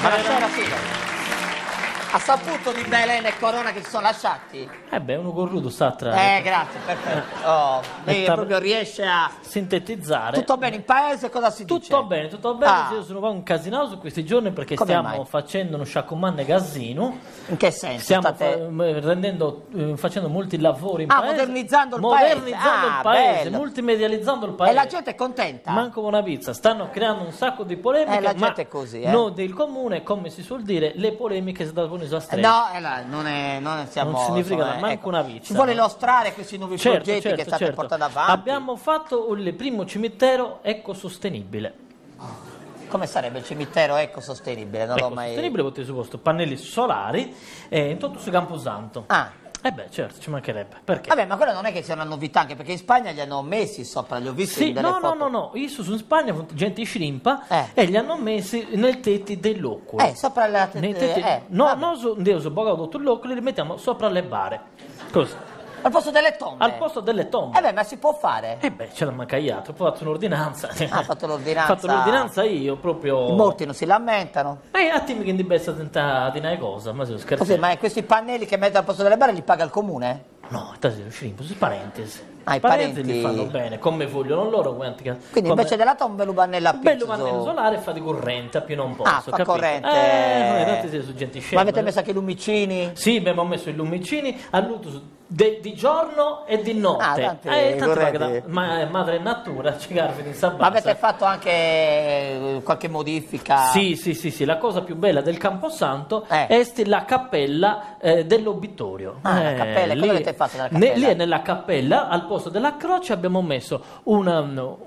Ma lasciare la sigla. Ha saputo di Belen e Corona che si sono lasciati? Uno corruto sta tra... Grazie, perfetto. Oh, lei proprio riesce a sintetizzare. Tutto bene in paese, cosa si dice? Tutto bene. Io sono un casinato su questi giorni perché Come stiamo mai? facendo uno sciacomanne casino. In che senso? Stiamo facendo molti lavori in paese. Modernizzando il Modernizzando il paese, bello. multimedializzando il paese. E la gente è contenta? Manco una pizza. Stanno creando un sacco di polemiche. La gente è così, Noi del comune, come si suol dire, le polemiche si danno a stretto. No, non siamo... Non significa manco una pizza. Si vuole illustrare questi nuovi progetti che state portando avanti? Abbiamo fatto il primo cimitero ecosostenibile. Come sarebbe il cimitero ecosostenibile? Non l'ho mai... Sostenibile vuol dire supposto pannelli solari in tutto su Camposanto. Certo, ci mancherebbe. Perché? Vabbè, ma quella non è che sia una novità, anche perché in Spagna li hanno messi sopra, li ho visti Sì, delle foto. no. Io sono in Spagna, gente shrimpa, e li hanno messi nei tetti dei loculi. Sopra la... non su Boga dottor loculi, li mettiamo sopra le bare. Così. Al posto delle tombe? Al posto delle tombe. Ma si può fare? Ce l'ha mancagliato, poi ho fatto un'ordinanza. Ha fatto l'ordinanza? Ho fatto l'ordinanza io, proprio... I morti non si lamentano? Attimi che di bessa tentare di una cosa, ma se lo scherzo. Così, ma questi pannelli che mettono al posto delle bare li paga il comune? No, shrimpo, sono parentesi. I parenti parenti li fanno bene, come vogliono loro. Quindi invece della tomba lo pannella a pizzo. Bello pannello solare fa di corrente, a più non posso. Fa capito? corrente. Noi su gente scema. Ma avete messo anche i lumicini? Sì, abbiamo messo i lumicini di giorno e di notte. Ma madre natura ci garfi in sabbato. Ma avete fatto anche qualche modifica? Sì, la cosa più bella del Camposanto è la cappella dell'obitorio. La cappella, come avete fatto nella cappella? Lì è nella cappella, al posto della croce abbiamo messo una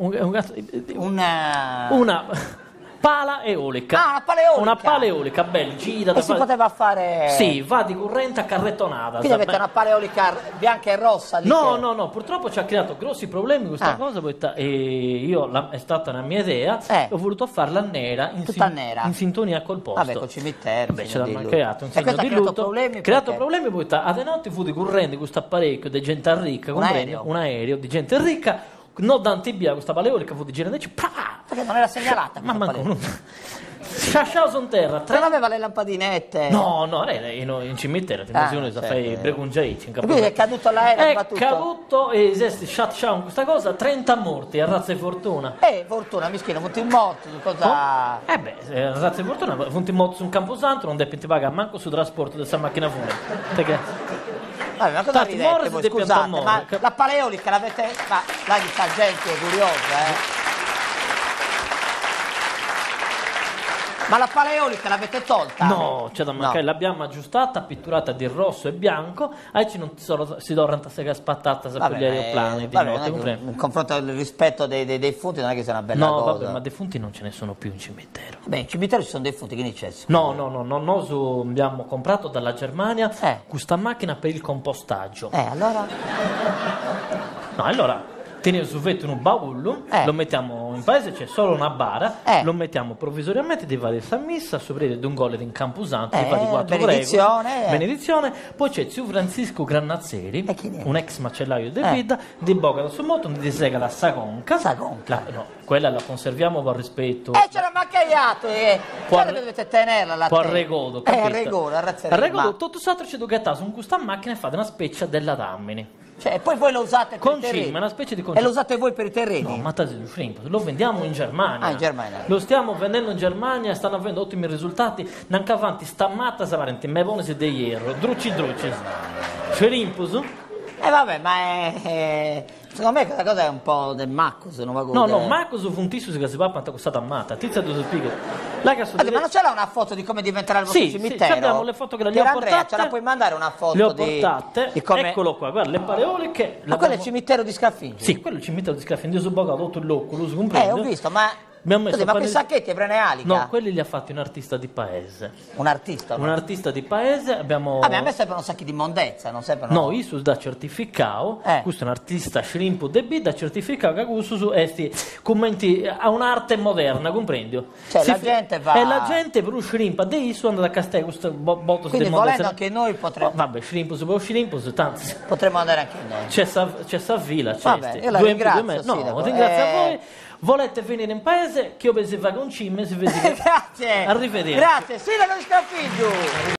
pala eolica. Una pala eolica? Una pala eolica, bella, gira. E si poteva fare... Sì, va di corrente a carrettonata. Quindi avete una pala eolica bianca e rossa? No, purtroppo ci ha creato grossi problemi questa cosa, è stata una mia idea, ho voluto farla nera, in sintonia col posto. Vabbè, col cimitero. Ce l'hanno creato un segno di lutto. Creato problemi, poi a de notte fu di corrente questo apparecchio di gente ricca, un aereo di gente ricca, non d'antibia questa pala eolica fu di gente perché non era segnalata? Ma manco Sciasciao son terra. Non aveva le lampadinette? No, era in cimitero, fai pregungiaici. Quindi è caduto l'aereo? È caduto e esiste sciasciao questa cosa, 30 morti a razza e fortuna. Fortuna, mischino, punti in morto, cosa... razza e fortuna, punti in morto su un camposanto, non devi pagare manco sul trasporto della macchina funebre. Perché... Vabbè, ma cosa ridete voi, scusate, ma la pala eolica l'avete... Ma là di sta gente è curiosa, Ma la pala eolica l'avete tolta? No, c'è da mancare, l'abbiamo aggiustata, pitturata di rosso e bianco, ci non si dorranta sega spattata per gli aeroplani di notte. In confronto al rispetto dei defunti non è che sia una bella cosa. No, vabbè, ma defunti non ce ne sono più in cimitero. In cimitero ci sono defunti, che ne c'è? No, noi abbiamo comprato dalla Germania questa macchina per il compostaggio. Allora? No, allora... Teniamo su vetto un baullo, lo mettiamo in paese, c'è solo una bara, lo mettiamo provvisoriamente di varie messa, sopra di un gol in Camposanto, di vari 4 benedizione, poi c'è Zio Francisco Grannazzeri, un ex macellaio di vita, di Boga da Sumoto, di sega la Sagonca. Quella la conserviamo per rispetto. Ce l'ha macchiato, dovete tenerla la a regodo, capito? A regodo, tutto l'altro c'è dogattato su questa macchina e fate una specie della dammini. E poi voi lo usate per i terreni? Una specie di e lo usate voi per i terreni? No, ma lo vendiamo in Germania. In Germania. Lo stiamo vendendo in Germania, stanno avendo ottimi risultati. Nanca avanti stammata savarenti me bonus de hierro, druci. Scerimpus? Vabbè, ma secondo me questa cosa è un po' del Maccus, non va No, Maccus fu un tizio che si va quanto è costata ammata. Tizia due spieghi. Ma non c'è là una foto di come diventerà il vostro cimitero? Sì, abbiamo le foto che le ho portate. Ce la puoi mandare una foto? Le ho portate, eccolo qua, guarda, le pareoliche. Ma quello è il cimitero di Scaffingi? Sì, quello è il cimitero di Scaffingi, io sono bogato tutto il locco, lo ho visto, ma quei sacchetti e Brenealica? No, quelli li ha fatti un artista di paese. Un artista? Un artista di paese, abbiamo... a me servono sacchi di mondezza, non servono... No, io da certificao, questo è un artista shrimpo de B, da certificao che questo su commenti a un'arte moderna, comprendi? La gente va... E la gente per un shrimp, de isu andata a Castello, questo botto quindi volendo anche noi potremmo... Vabbè, shrimp, tanti... Potremmo andare anche noi. C'è Savvila, c'è... Vabbè, io la ringrazio. Ringrazio a voi. Volete venire in paese? Che io vi si va con cime, si vede. Grazie. Arrivederci. Grazie, Sindaco di Sconfiggio.